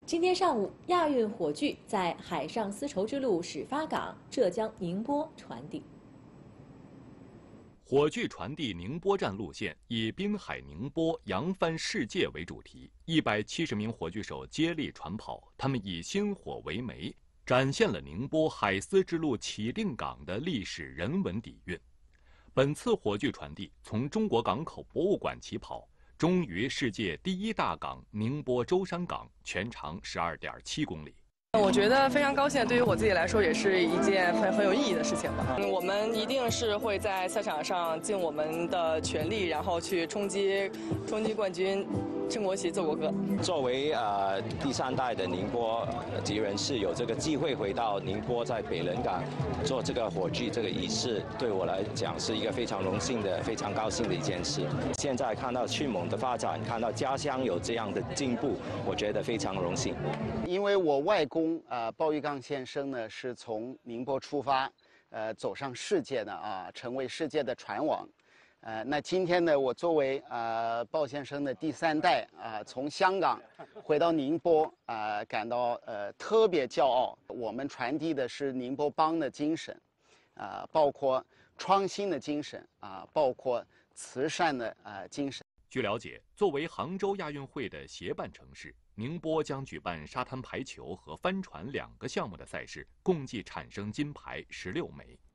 今天上午，亚运火炬在海上丝绸之路始发港浙江宁波传递。 火炬传递宁波站路线以“滨海宁波，扬帆世界”为主题，170名火炬手接力传跑，他们以星火为媒，展现了宁波海丝之路起定港的历史人文底蕴。本次火炬传递从中国港口博物馆起跑，终于世界第1大港宁波舟山港，全长12.7公里。 我觉得非常高兴，对于我自己来说也是一件很有意义的事情吧。我们一定是会在赛场上尽我们的全力，然后去冲击冠军，升国旗，奏国歌。 作为第3代的宁波籍人士，有这个机会回到宁波，在北仑港做这个火炬这个仪式，对我来讲是一个非常荣幸的、非常高兴的一件事。现在看到迅猛的发展，看到家乡有这样的进步，我觉得非常荣幸。 因为我外公鲍玉刚先生呢是从宁波出发，走上世界的成为世界的船王。那今天呢，我作为鲍先生的第3代从香港回到宁波感到特别骄傲。我们传递的是宁波帮的精神，包括创新的精神包括慈善的精神。 据了解，作为杭州亚运会的协办城市，宁波将举办沙滩排球和帆船2个项目的赛事，共计产生金牌16枚。